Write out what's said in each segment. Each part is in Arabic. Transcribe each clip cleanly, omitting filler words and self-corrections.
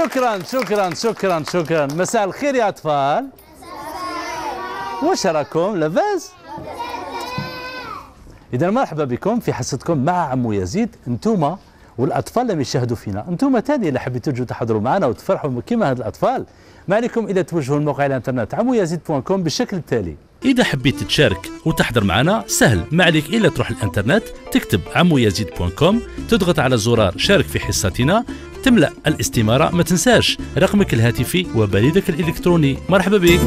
شكرا شكرا شكرا شكرا. مساء الخير يا أطفال. واش راكم لاباس؟ إذا مرحبا بكم في حصتكم مع عمو يزيد. انتم والأطفال اللي يشاهدوا فينا، انتم ثاني اللي حبيتوا تجوا تحضروا معنا وتفرحوا كيما هاد الأطفال، ما عليكم إلا توجهوا لموقع الانترنت عمويزيد.com بالشكل التالي. إذا حبيت تشارك وتحضر معنا سهل، ما عليك إلا تروح الانترنت تكتب عمويزيد.com، تضغط على زرار شارك في حصتنا، تملأ الاستمارة، ما تنساش رقمك الهاتفي وبريدك الإلكتروني. مرحبا بك.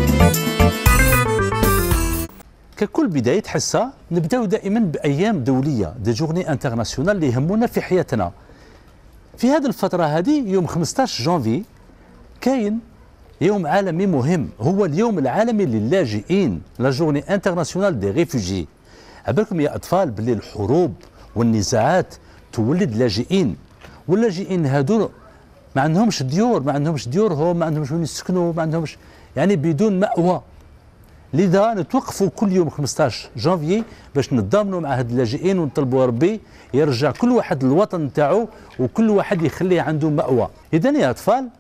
ككل بداية حصة نبدأ دائما بأيام دولية، دي جورني انترناسيونال اللي يهمونا في حياتنا. في هذه الفترة هذه يوم 15 جانفي كاين يوم عالمي مهم، هو اليوم العالمي للاجئين، لا جورني انترناسيونال دي ريفوجي. عبالكم يا أطفال باللي الحروب والنزاعات تولد لاجئين، واللاجئين هادو ما عندهمش ديور، ما عندهمش ديورهم، ما عندهمش وين يسكنوا، ما عندهمش يعني بدون مأوى. لذا نتوقفوا كل يوم 15 جانفي باش نتضامنوا مع هاد اللاجئين ونطلبوا ربي يرجع كل واحد للوطن نتاعو وكل واحد يخليه عنده مأوى. إذا يا أطفال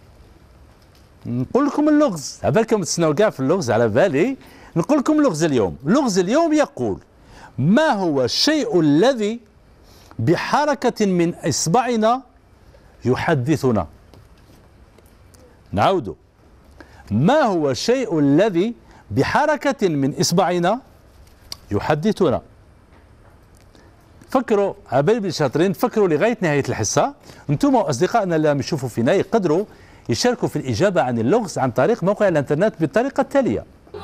نقول لكم اللغز، عبالكم تسناو كاع في اللغز على بالي. نقول لكم اللغز اليوم. اللغز اليوم يقول: ما هو الشيء الذي بحركة من إصبعنا يحدثنا؟ نعود. ما هو الشيء الذي بحركة من إصبعنا يحدثنا؟ فكروا عبالي بالشاطرين، فكروا لغاية نهاية الحصة. انتم وأصدقائنا اللي يشوفوا فينا يقدروا يشاركوا في الإجابة عن اللغز عن طريق موقع الانترنت بالطريقة التالية.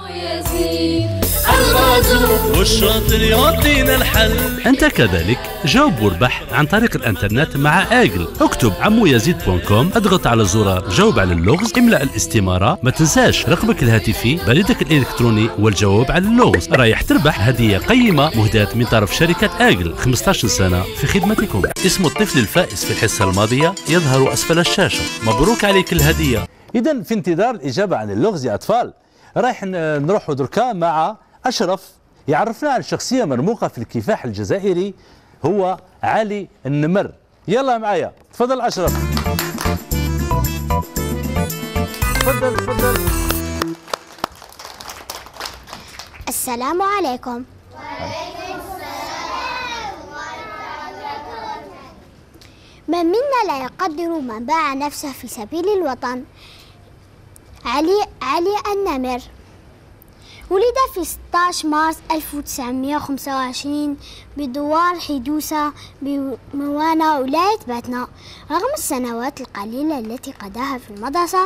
والشاطر يعطينا الحل. أنت كذلك جاوب واربح عن طريق الانترنت مع آجل. اكتب عمويزيد.com، اضغط على زرار جاوب على اللغز، املأ الاستمارة، ما تنساش رقمك الهاتفي، بريدك الإلكتروني والجواب على اللغز. رايح تربح هدية قيمة مهداة من طرف شركة آجل، 15 سنة في خدمتكم. اسم الطفل الفائز في الحصة الماضية يظهر أسفل الشاشة. مبروك عليك الهدية. إذا في انتظار الإجابة عن اللغز يا أطفال، رايح نروحوا دركا مع أشرف يعرفنا على شخصية مرموقة في الكفاح الجزائري، هو علي النمر. يلا معايا، تفضل أشرف. تفضل تفضل. السلام عليكم. وعليكم السلام ورحمة الله وبركاته. من منا لا يقدر من باع نفسه في سبيل الوطن؟ علي النمر ولد في 16 مارس 1925 بدوار حدوسة بموانة ولاية باتنا. رغم السنوات القليلة التي قضاها في المدرسة،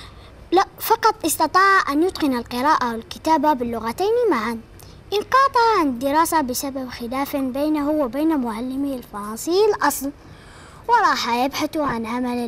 فقط استطاع أن يتقن القراءة والكتابة باللغتين معا. انقطع عن الدراسة بسبب خلاف بينه وبين معلمه الفرنسي الأصل، وراح يبحث عن عمل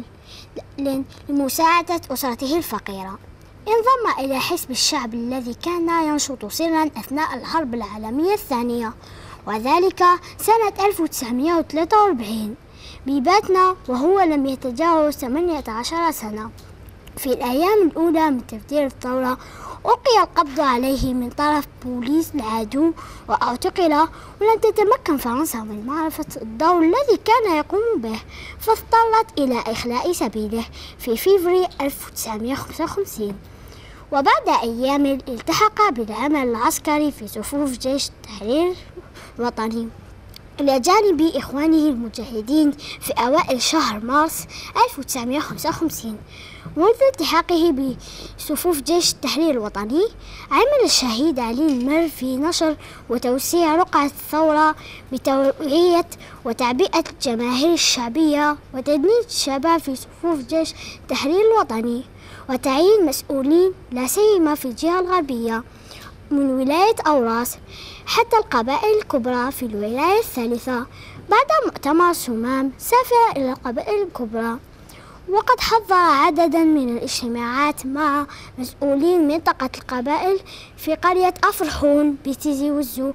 لمساعدة أسرته الفقيرة. انضم إلى حزب الشعب الذي كان ينشط سرا أثناء الحرب العالمية الثانية، وذلك سنة 1943 بباتنا، وهو لم يتجاوز 18 سنة. في الأيام الأولى من تفجير الثورة ألقي القبض عليه من طرف بوليس العدو واعتقل، ولم تتمكن فرنسا من معرفة الدور الذي كان يقوم به، فاضطرت إلى إخلاء سبيله في فبراير 1955. وبعد أيام التحق بالعمل العسكري في صفوف جيش التحرير الوطني إلى جانب إخوانه المجاهدين في أوائل شهر مارس 1955. منذ التحاقه بصفوف جيش التحرير الوطني، عمل الشهيد علي النمر في نشر وتوسيع رقعة الثورة بتوعية وتعبئة الجماهير الشعبية وتدميج الشباب في صفوف جيش التحرير الوطني، وتعيين مسؤولين لا سيما في الجهة الغربية من ولاية أوراس حتى القبائل الكبرى في الولاية الثالثة. بعد مؤتمر سمام سافر إلى القبائل الكبرى، وقد حضر عددا من الاجتماعات مع مسؤولين منطقة القبائل في قرية أفرحون بتيزي وزو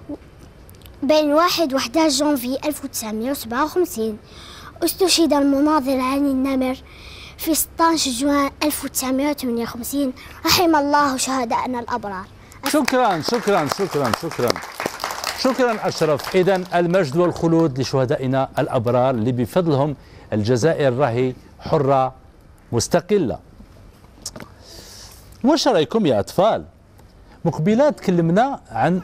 بين 1 و11 جانفي 1957. استشهد المناضل علي النمر في 16 جوان 1958. رحم الله شهداءنا الأبرار. شكرا شكرا شكرا شكرا شكرا أشرف. إذن المجد والخلود لشهدائنا الأبرار اللي بفضلهم الجزائر راهي حرة مستقلة. واش رايكم يا أطفال؟ مقبلة تكلمنا عن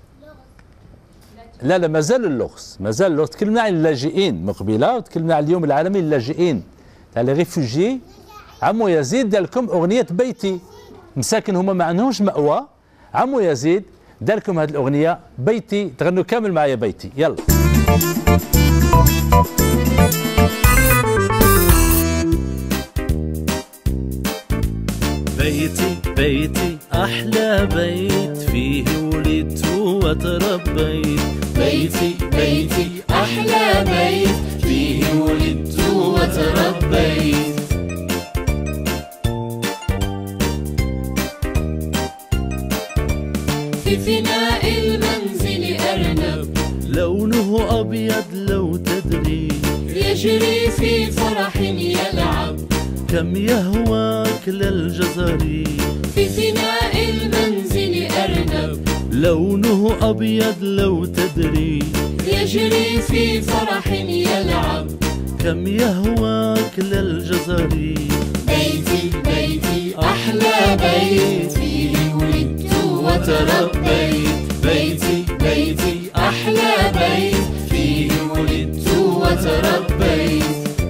لا مازال اللغز، تكلمنا عن اللاجئين مقبلة، وتكلمنا عن اليوم العالمي للاجئين تاع لي ريفوجي. عمو يزيد دار لكم أغنية بيتي، مساكن هما ما عندهمش مأوى. عمو يزيد دار لكم هذه الأغنية بيتي، تغنوا كامل معايا بيتي، يلا. بيتي بيتي أحلى بيت، فيه ولدت وتربيت. بيتي بيتي أحلى بيت، فيه ولدت وتربيت. في فناء المنزل أرنب، لونه أبيض لو تدري، يجري في فرح يلعب، كم يهواك للجزري. في فناء المنزل أرنب، لونه أبيض لو تدري، يجري في فرح يلعب، كم يهواك للجزري. بيتي بيتي أحلى بيت، فيه ولدت وتربيت. بيتي بيتي أحلى بيت، فيه ولدت وتربيت.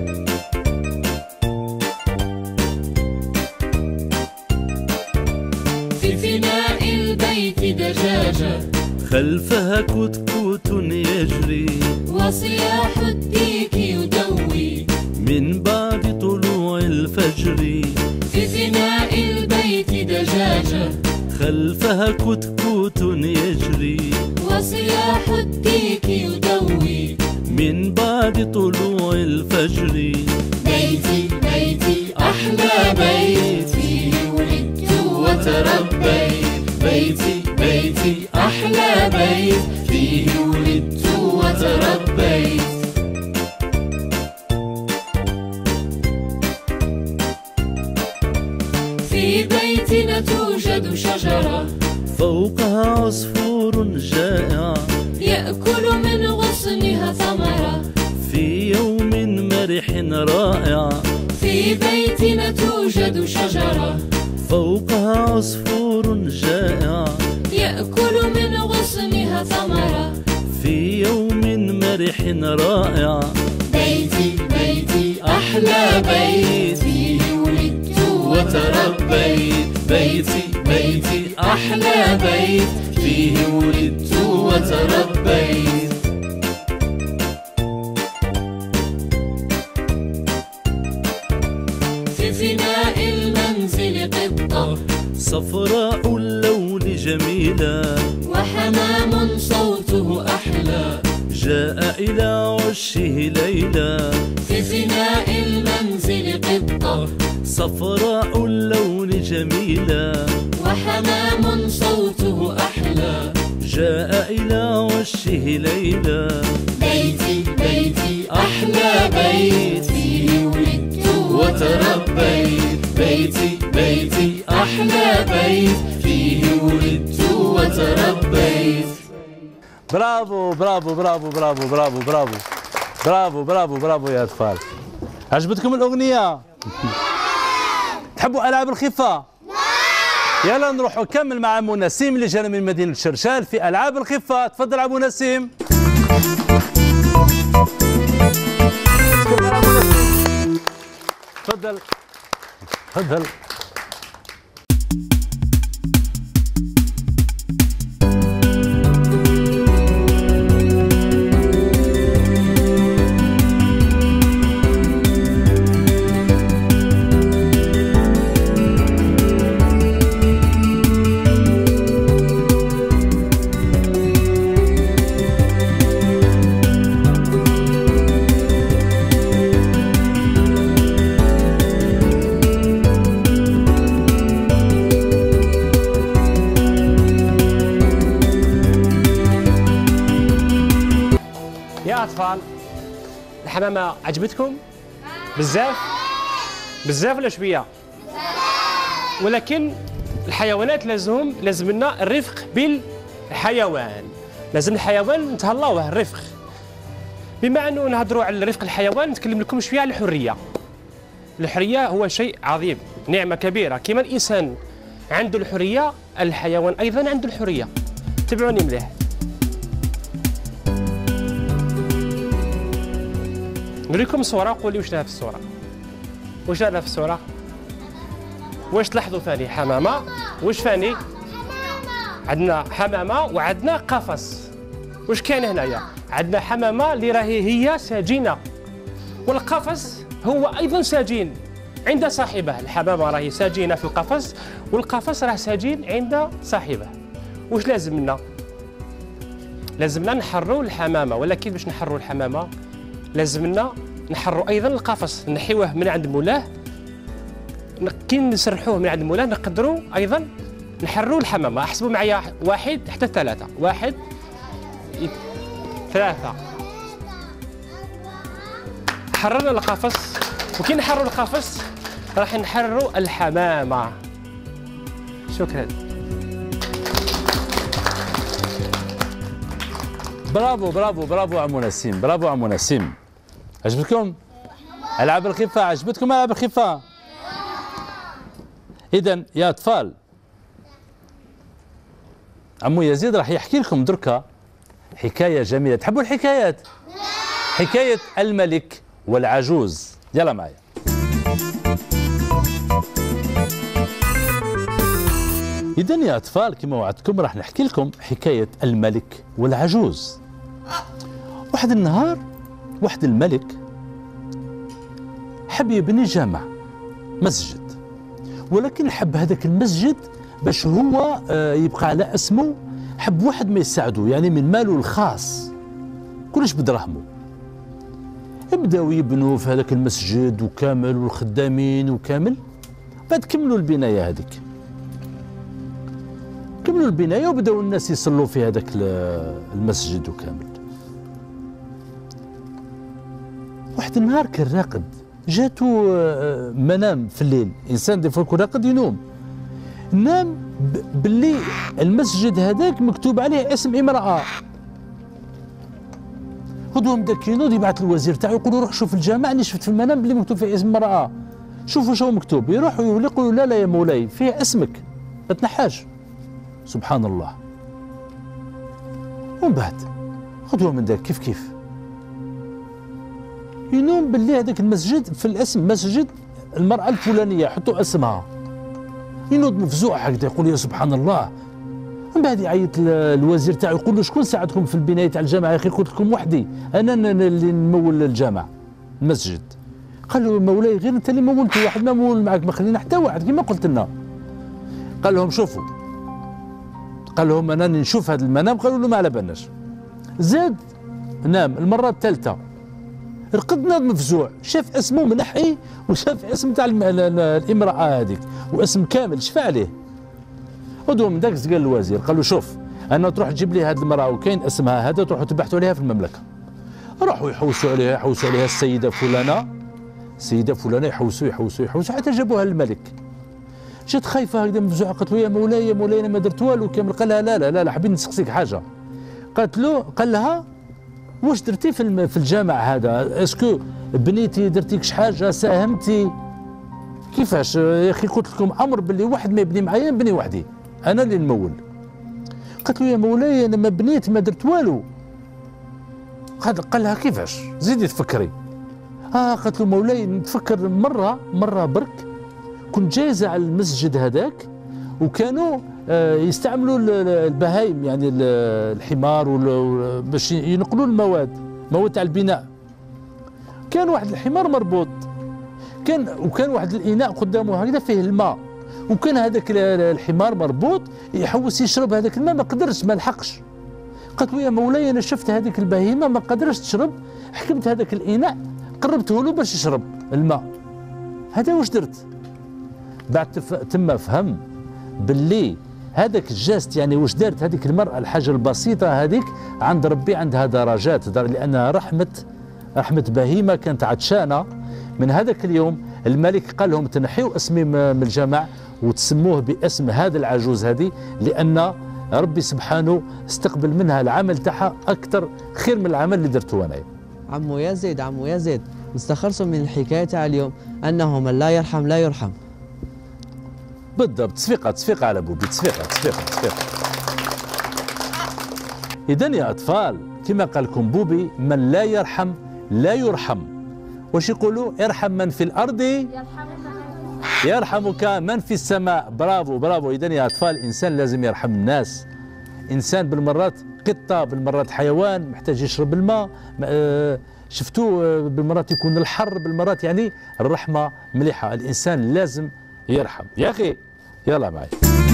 في فناء البيت دجاجة، خلفها كتكوت يجري، وصياح الديك يدوي من بعد طلوع الفجر. في فناء البيت دجاجة، خلفها كتكوت يجري، وصياح الديك يدوي من بعد طلوع الفجر. بيتي بيتي أحلى بيت، فيه ولدت وتربيت. بيتي بيتي أحلى بيت، فيه ولدت وتربيت. في بيتنا توجد شجرة، فوقها عصفور جائع، يأكل من غصنها ثمرة، في يوم مرح رائع. في بيتنا توجد شجرة، فوقها عصفور جائع، يأكل من غصنها ثمرة، في يوم مرح رائع. بيتي بيتي أحلى بيت، فيه ولدت وتربيت. بيتي بيتي أحلى بيت، فيه ولدت وتربيت. في فناء المنزل قطة، صفراء اللون جميلة، وحمام صوته أحلى، جاء إلى عشه ليلى. في فناء المنزل قطة، صفراء اللون جميلة، وحمام صوته أحلى، جاء إلى عشه ليلى. بيتي بيتي أحلى بيت، فيه ولدت وتربيت. بيتي بيتي أحلى بيت، فيه ولدت وتربيت. برافو برافو برافو برافو برافو برافو برافو برافو برافو يا أطفال. عجبتكم الأغنية؟ تحبوا ألعاب الخفة؟ يلا نروحوا نكمل مع عمو نسيم اللي جانا من مدينة شرشال في ألعاب الخفة. تفضل عمو نسيم. تفضل تفضل. أطفال، الحمامة عجبتكم؟ بزاف؟ بزاف ولا شوية؟ ولكن الحيوانات لازم لنا الرفق بالحيوان، لازم الحيوان نتهلاوه الرفق. بما أنه نهضروا على رفق الحيوان، نتكلم لكم شوية على الحرية. الحرية هو شيء عظيم، نعمة كبيرة. كما الإنسان عنده الحرية، الحيوان أيضا عنده الحرية. تبعوني مليح. نوريكم صورة وقولي واش لها في الصورة. واش لها في الصورة؟ واش تلاحظوا ثاني؟ حمامة. واش ثاني؟ عندنا حمامة وعندنا قفص. واش كاين هنايا؟ عندنا حمامة اللي راهي هي سجينة، والقفص هو أيضا سجين عند صاحبه. الحمامة راهي سجينة في القفص، والقفص راه سجين عند صاحبه. واش لازم لنا؟ لازمنا نحروا الحمامة، ولكن باش نحروا الحمامة لازمنا نحروا أيضا القفص، نحيوه من عند مولاه. كي نسرحوه من عند مولاه نقدروا أيضا نحروا الحمامة. احسبوا معايا 1 حتى 3. 1 3. حررنا القفص، وكي نحرروا القفص راح نحرروا الحمامة. شكرا. برافو برافو برافو عمو نسيم، برافو عمو نسيم. عجبتكم؟ ألعاب الخفة، عجبتكم ألعاب الخفة؟ إذا يا أطفال، عمو يزيد راح يحكي لكم دركا حكاية جميلة. تحبوا الحكايات؟ حكاية الملك والعجوز. يلا معايا. إذا يا أطفال كما وعدتكم راح نحكي لكم حكاية الملك والعجوز. واحد النهار واحد الملك حب يبني جامع، مسجد، ولكن حب هذاك المسجد باش هو يبقى على اسمه. حب واحد ما يساعده، يعني من ماله الخاص، كلش بدراهمه. بداو يبنوا في هذاك المسجد وكامل، والخدامين وكامل. بعد كملوا البنايه هذيك، كملوا البنايه وبداو الناس يصلوا في هذاك المسجد وكامل. واحد النهار كان راقد، جاتو منام في الليل. انسان دي فوا راقد ينوم، نام باللي المسجد هذاك مكتوب عليه اسم امراه. خذوهم داك ينوض يبعث الوزير تاعو يقول له روح شوف الجامع، اني شفت في المنام باللي مكتوب فيه اسم امراه، شوفوا شو مكتوب. يروحوا يقولوا لا لا يا مولاي فيه اسمك، ما تنحاش. سبحان الله. ومن بعد خذوهم من داك كيف كيف ينوم باللي هذاك المسجد في الاسم مسجد المرأة الفلانية، حطوا اسمها. ينوض مفزوع هكذا يقول يا سبحان الله. من بعد يعيط الوزير تاعو يقول له شكون ساعدكم في البناية تاع الجامع؟ يا اخي قلت لكم وحدي، انا اللي نمول الجامع المسجد. قال له مولاي غير انت اللي مولته، واحد ما مول معك، ما خلينا حتى واحد كما قلت لنا. قال لهم شوفوا، قال لهم انا نشوف هذا المنام. قالوا له ما على بالناش. زاد نام المره الثالثه، رقد ناض مفزوع، شاف اسمه منحي وشاف اسم تاع الامراه هذيك واسم كامل، شفى عليه. خذوا من داك قال الوزير، قال له شوف انا تروح تجيب لي هذه المراه وكاين اسمها هذا، تروحوا تبحثوا عليها في المملكه. راحوا يحوسوا عليها السيده فلانه، السيده فلانه، يحوسوا حتى جابوها للملك. جات خايفه هكذا مفزوعه، قالت له يا مولاي انا ما درت والو كامل. قال لها لا حبيت نسقسيك حاجه. قالت له، قال لها واش درتي في الجامع هذا؟ اسكو بنيتي، درتي كش حاجه، ساهمتي؟ كيفاش يا اخي؟ قلت لكم امر باللي واحد ما يبني معايا نبني وحدي، انا اللي نمول. قالت له يا مولاي انا ما بنيت، ما درت والو. قال لها كيفاش؟ زيدي تفكري. قالت له مولاي نتفكر مره برك كنت جايزه على المسجد هذاك، وكانوا يستعملوا البهايم، يعني الحمار باش ينقلوا المواد تاع البناء. كان واحد الحمار مربوط، وكان واحد الاناء قدامه هكذا فيه الماء، وكان هذاك الحمار مربوط يحوس يشرب هذاك الماء، ما قدرش، ما لحقش. قالت له يا مولاي انا شفت هذيك البهيمه ما قدرش تشرب، حكمت هذاك الاناء قربته له باش يشرب الماء. هذا واش درت؟ بعد تم فهم باللي هذاك الجاست، يعني واش دارت هذيك المرأة الحاجة البسيطة هذيك عند ربي عندها درجات، لأنها رحمة بهيمة كانت عطشانة. من هذاك اليوم الملك قال لهم تنحيوا اسمي من الجامع وتسموه باسم هذا العجوز هذه، لأن ربي سبحانه استقبل منها العمل تاعها أكثر خير من العمل اللي درته أنا. عمو يزيد نستخلص من الحكاية تاع اليوم أنه من لا يرحم لا يرحم. بالضبط. تصفيقة على بوبي، تصفيقة. إذا يا أطفال كما قال لكم بوبي، من لا يرحم لا يرحم. واش يقولوا؟ ارحم من في الأرض يرحمك من في السماء. برافو. إذا يا أطفال الإنسان لازم يرحم الناس. إنسان بالمرات قطة، بالمرات حيوان محتاج يشرب الماء، شفتوه بالمرات يكون الحر، بالمرات يعني الرحمة مليحة. الإنسان لازم يرحم. يا أخي يلا معي.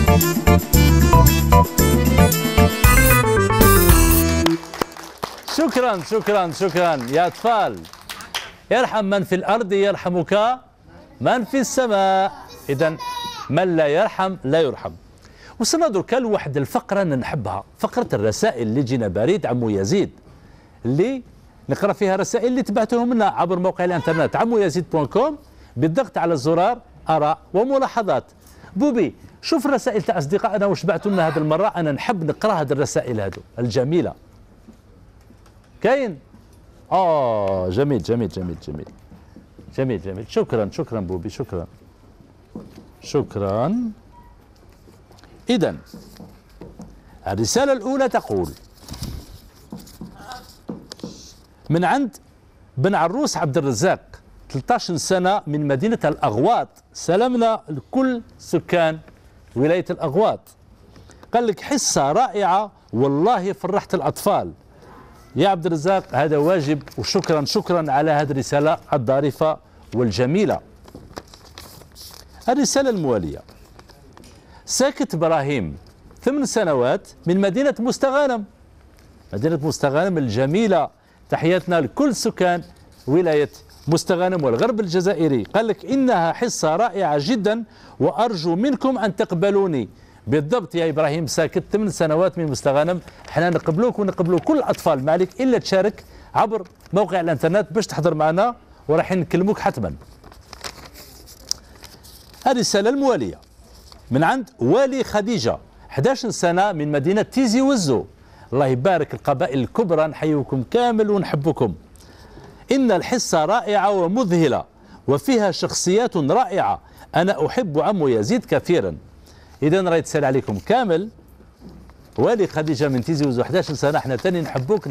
شكرا يا أطفال. يرحم من في الأرض يرحمك من في السماء. إذا من لا يرحم لا يرحم. وصلنا دركا لواحد الفقرة أنا نحبها، فقرة الرسائل اللي جينا بريد عمو يزيد، اللي نقرأ فيها رسائل اللي تبعتوهم لنا عبر موقع الانترنت عمويزيد.com بالضغط على الزرار آراء وملاحظات. بوبي شوف الرسائل تاع أصدقائنا واش بعثوا لنا هذه المرة. أنا نحب نقرأ هذه الرسائل هذو الجميلة. كاين؟ جميل. شكرا بوبي، شكرا. إذن الرسالة الأولى تقول: من عند بن عروس عبد الرزاق 13 سنة من مدينة الأغواط. سلامنا لكل سكان ولاية الأغواط. قال لك حصة رائعة والله فرحت الأطفال. يا عبد الرزاق هذا واجب، وشكرا على هذه الرسالة الظريفة والجميلة. الرسالة الموالية: ساكت إبراهيم 8 سنوات من مدينة مستغانم الجميلة. تحياتنا لكل سكان ولاية مستغانم والغرب الجزائري. قال لك إنها حصة رائعة جدا وأرجو منكم أن تقبلوني. بالضبط يا إبراهيم، ساكت 8 سنوات من مستغانم. احنا نقبلوك ونقبلوا كل الأطفال، ما عليك إلا تشارك عبر موقع الانترنت باش تحضر معنا وراح نكلموك حتما. الرسالة الموالية من عند والي خديجة 11 سنة من مدينة تيزي وزو. الله يبارك القبائل الكبرى، نحييكم كامل ونحبكم. إن الحصة رائعة ومذهلة وفيها شخصيات رائعة. أنا أحب عمو يزيد كثيرا. إذا راهي تسال عليكم كامل. والي خديجة من تيزي وزو 11 سنة، احنا تاني نحبوك.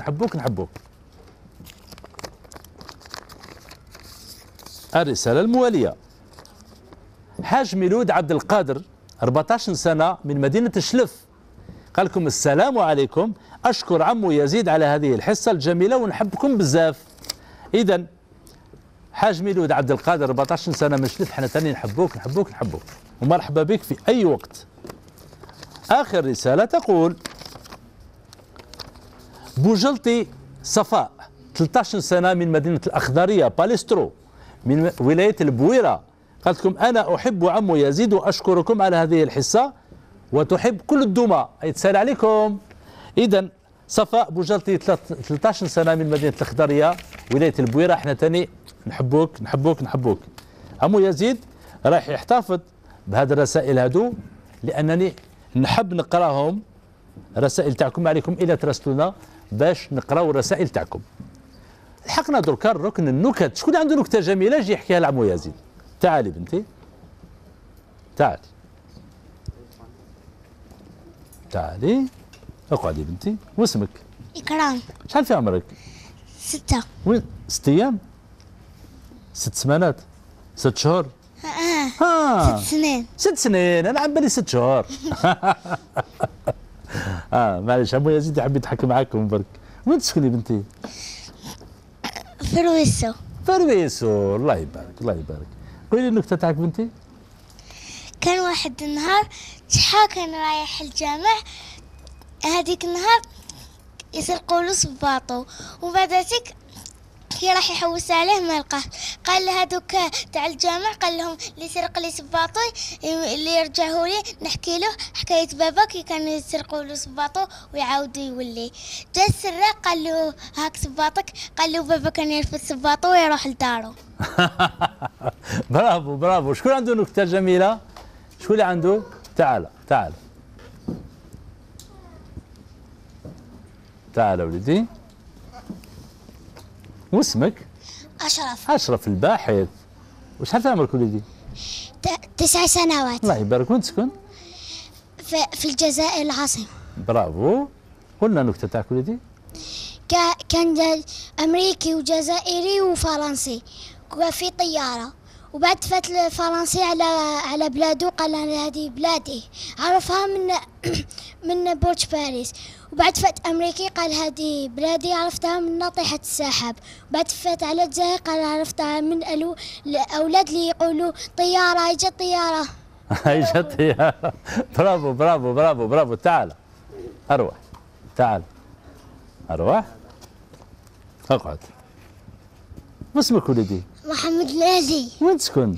الرسالة الموالية: حاج ميلود عبد القادر 14 سنة من مدينة شلف. قال لكم السلام عليكم، أشكر عمو يزيد على هذه الحصة الجميلة ونحبكم بزاف. إذا حاج ميلود عبد القادر 14 سنة من شلف، احنا تاني نحبوك ومرحبا بك في أي وقت. آخر رسالة تقول: بوجلطي صفاء 13 سنة من مدينة الأخضرية باليسترو من ولاية البويرة. قالت لكم أنا أحب عمو يزيد وأشكركم على هذه الحصة وتحب كل الدمى. يتسال عليكم. إذا صفاء بوجلطي 13 سنة من مدينة الأخضرية ولاية البويرة، احنا تاني نحبوك. عمو يزيد راح يحتفظ بهذه الرسائل هذو لأنني نحب نقراهم. الرسائل تاعكم عليكم إلا ترسلونا باش نقراو الرسائل تاعكم. لحقنا دركا ركن النكت. شكون عنده نكتة جميلة يجي يحكيها لعمو يزيد؟ تعالي بنتي، تعالي اقعدي بنتي. واسمك؟ إكرام. شحال في عمرك؟ 6. وين 6 أيام؟ 6 سمانات؟ 6 شهور؟ 6 سنين. 6 سنين، أنا عم بالي 6 شهور. معليش عمو يزيد يحب يضحك معاكم برك. وين تسكني بنتي؟ فرويسو. الله يبارك. قولي النكتة تاعك بنتي. كان واحد النهار شحال كان رايح الجامع، هذيك النهار يسرقوا له صباطو، وبعداتك كي راح يحوس عليه ما لقاه. قال لهذوك تاع الجامع، قال لهم اللي سرق لي صباطي اللي يرجعوا لي نحكي له حكايه بابا كي كانوا يسرقوا له صباطو ويعاودوا يولي. جا السراق قال له هاك صباطك، قال له بابا كان يرفد صباطو ويروح لدارو. برافو. شكون عنده نكته جميله؟ شكون اللي عنده؟ تعال وليدي. واسمك؟ أشرف. أشرف الباحث. وشحال في عمرك وليدي؟ 9 سنوات. الله يبارك. وين تسكن؟ في الجزائر العاصمة. برافو. قلنا النكتة تاعك وليدي. كان أمريكي وجزائري وفرنسي في طيارة، وبعد فات الفرنسي على بلادو، قال أنا هذه بلادي، عرفها من برج باريس. وبعد فات أمريكي قال هذه بلادي، عرفتها من ناطحة السحاب. وبعد فات على الجزائر قال عرفتها من الأولاد اللي يقولوا طيارة، جت طيارة. جت طيارة. برافو برافو برافو برافو. تعال أروح، تعال أروح، اقعد. ما اسمك وليدي؟ محمد نادي. وين تسكن؟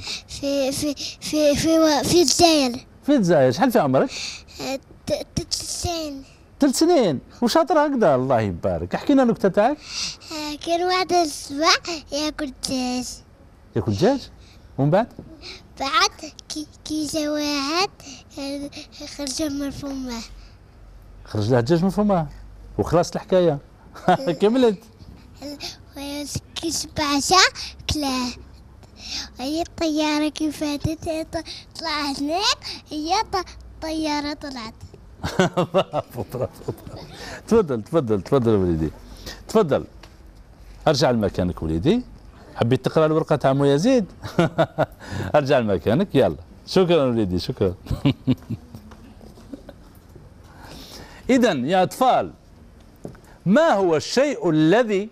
في الجزائر. في الجزائر. شحال في عمرك؟ 3 سنين. 3 سنين. وشاطر هكذا، الله يبارك. احكي لنا النكتة تاعك. كان واحد الصباح ياكل دجاج. ياكل دجاج؟ ومن بعد؟ بعد كي جا واحد خرج من فمه. خرج له الدجاج من فمه وخلاص الحكاية. كملت. كي شبعشا كلاه. هي الطيارة كي فاتت طلع هناك، هي الطيارة طلعت. برافو برافو. تفضل تفضل تفضل وليدي، تفضل. ارجع لمكانك وليدي. حبيت تقرا الورقة تاع مو يزيد؟ ارجع لمكانك يلا. شكرا وليدي، شكرا. إذا يا أطفال، ما هو الشيء الذي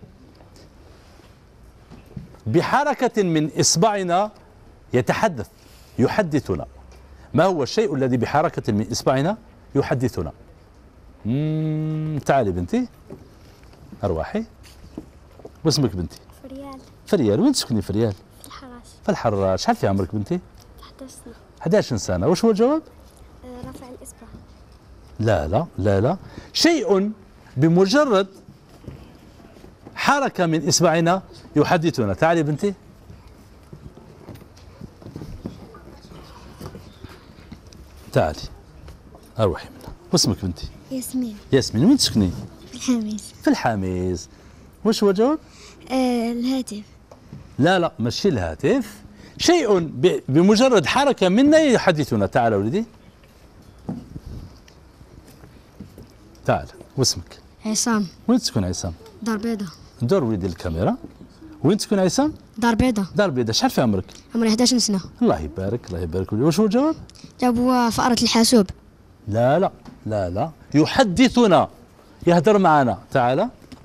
بحركة من إصبعنا يتحدث يحدثنا؟ ما هو الشيء الذي بحركة من إصبعنا يحدثنا؟ تعالي بنتي، أرواحي. واسمك بنتي؟ فريال. فريال. وين تسكني فريال؟ في الحراش. في الحراش. شحال في عمرك بنتي؟ 11 سنة. 11 سنة. وش هو الجواب؟ رفع الإصبع. لا لا لا لا. شيء بمجرد حركة من إصبعنا يحدثنا. تعالي بنتي. تعالي أروحي منها. واسمك بنتي؟ ياسمين. ياسمين. وين تسكني؟ في الحميس. في الحميز. وش هو الجواب؟ الهاتف. لا لا ماشي الهاتف. شيء بمجرد حركة منا يحدثنا. تعال ولدي، تعال. واسمك؟ عصام. وين تسكن عصام؟ دار بيضاء. دور وليدي الكاميرا. وين تسكن عصام؟ دار بيضاء. دار بيضاء. شحال في عمرك؟ عمري 11 سنة. الله يبارك الله يبارك. وش هو الجواب؟ جابوا فأرة الحاسوب. لا لا لا لا. يحدثنا، يهدر معنا. تعال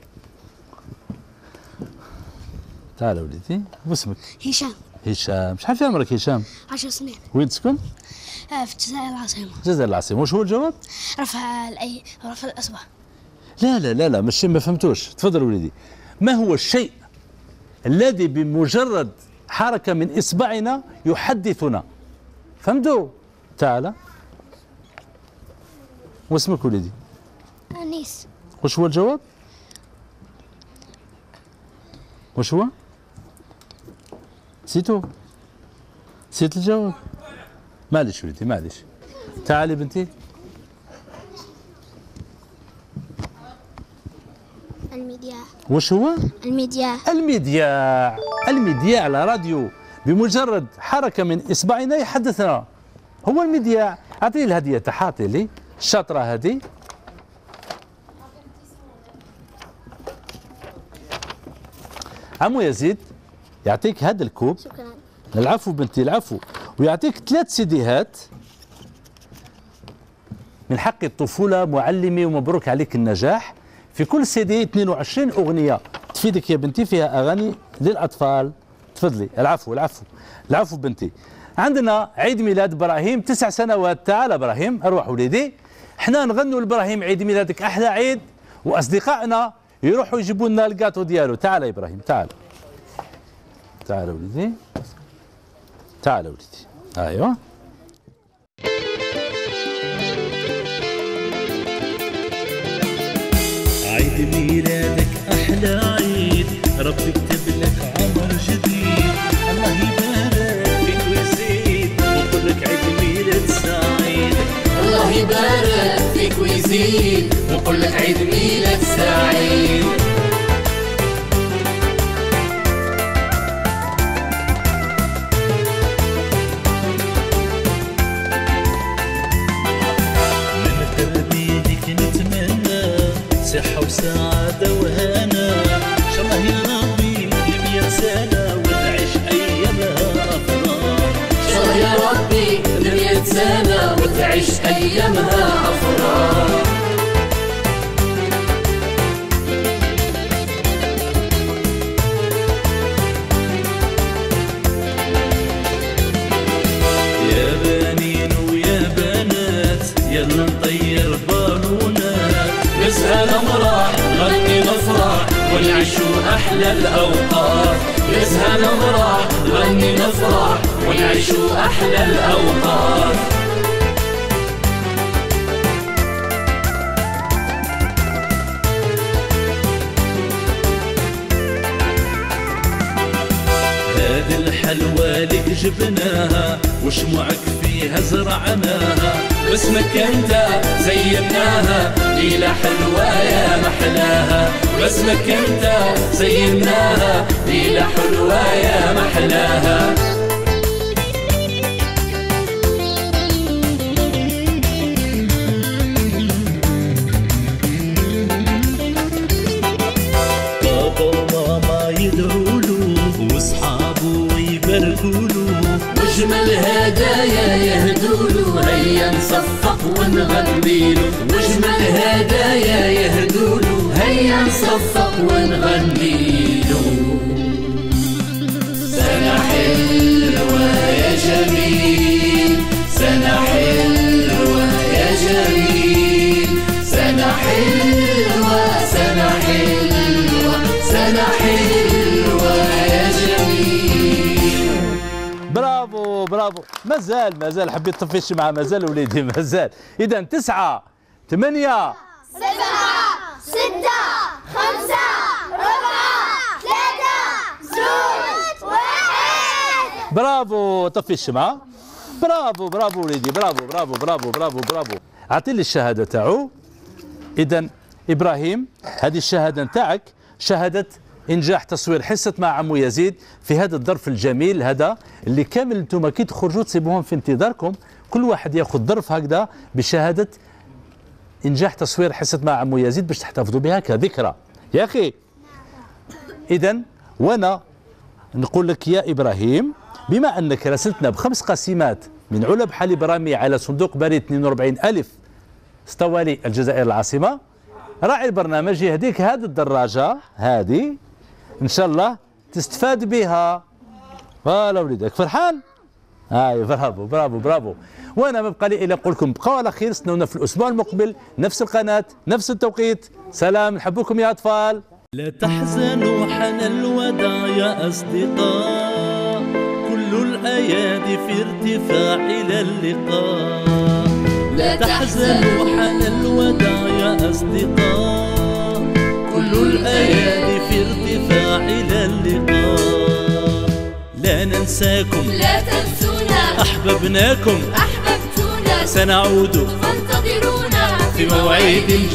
تعال وليدي. واسمك؟ هشام. هشام. شحال في عمرك هشام؟ 10 سنين. وين تسكن؟ في الجزائر العاصمة. الجزائر العاصمة. وش هو الجواب؟ رفع الإصبع. لا لا لا لا ماشي، ما فهمتوش. تفضل وليدي. ما هو الشيء الذي بمجرد حركة من إصبعنا يحدثنا؟ فهمتوا؟ تعال. واسمك وليدي؟ أنيس. وش هو الجواب؟ وش هو؟ نسيتو؟ نسيت الجواب؟ معليش وليدي معليش. تعالي بنتي. المذياع. وش هو؟ المذياع. المذياع. المذياع على راديو بمجرد حركة من إصبعنا يحدثنا. هو المذياع. أعطيني الهدية تاعها، أعطي لي الشاطرة هذه. عمو يزيد يعطيك هذا الكوب. شكرا. العفو بنتي العفو. ويعطيك 3 سيديهات من حق الطفولة. معلمي ومبروك عليك النجاح. في كل سيدي 22 أغنية تفيدك يا بنتي، فيها أغاني للأطفال. تفضلي. العفو العفو العفو بنتي. عندنا عيد ميلاد إبراهيم 9 سنوات. تعال إبراهيم، أروح وليدي. احنا نغنوا لإبراهيم عيد ميلادك أحلى عيد، وأصدقائنا يروحوا يجيبوا لنا الكاطو ديالو. تعال يا إبراهيم تعال. تعال وليدي، تعال وليدي. أيوه. عيد ميلادك أحلى عيد، ربي كتب لك عمر جديد. الله يبارك فيك ويزيد ونقول لك عيد ميلاد سعيد. الله يبارك فيك ويزيد ونقول لك عيد ميلاد سعيد. سعادة وهنا إن شاء الله يا ربي ل100 سنة وتعيش أيامها أفراح إن شاء الله يا ربي ل100 سنة وتعيش أيامها أفراح. يلا نطير بالونات نزهى نمرح نغني نفرح ونعيشوا أحلى الأوقات. نزهى نمرح نغني نفرح ونعيشوا أحلى الأوقات. هذه الحلوى لك جبناها وشموعك فيها زرعناها باسمك انت زيناها ليلة حلوة يا محلاها. باسمك انت زيناها ليلة حلوة يا محلاها. بابا وماما يدعوله واصحابه ويباركوله وجمل هدايا يهدوله هيا نصفق ونغنيله. وجمل هدايا يهدوله هيا نصفق ونغنيله. سنة حلوة يا جميل سنة حلوة يا جميل سنة حلوة سنة حلوة سنة حلوة يا جميل. برافو برافو. مازال حبيت تطفي الشمعة مازال وليدي مازال. إذا 9 8 7 6 5 4 3 2 1. برافو طفي الشمعة. برافو وليدي برافو. أعطي لي الشهادة تاعو. إذا إبراهيم هذه الشهادة نتاعك شهادة إنجاح تصوير حصة مع عمو يزيد في هذا الظرف الجميل هذا اللي كامل انتم كي تخرجوا تسيبوهم في انتظاركم. كل واحد ياخذ ظرف هكذا بشهادة إنجاح تصوير حصة مع عمو يزيد باش تحتفظوا بها كذكرى يا أخي. إذا وأنا نقول لك يا إبراهيم بما أنك راسلتنا ب5 قسيمات من علب حليب رامي على صندوق بريد 42000 اسطواني الجزائر العاصمة، راعي البرنامج يهديك هذه الدراجة هذه إن شاء الله تستفاد بها. فوالا وليدك فرحان؟ هاي برافو. وانا ما بقى لي الا نقول لكم بقاو على خير. استنونا في الاسبوع المقبل نفس القناه نفس التوقيت. سلام نحبكم يا اطفال. لا تحزنوا حان الوداع يا اصدقاء كل الايادي في ارتفاع الى اللقاء. لا تحزنوا حان الوداع يا اصدقاء كل الايادي في ارتفاع الى اللقاء. لا ننساكم لا تنسونا أحببناكم أحببتونا سنعود فانتظرونا في موعد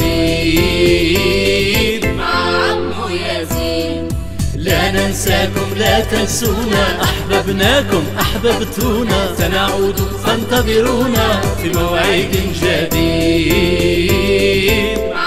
جديد مع عمو يزيد. لا ننساكم لا تنسونا أحببناكم أحببتونا سنعود فانتظرونا في موعد جديد.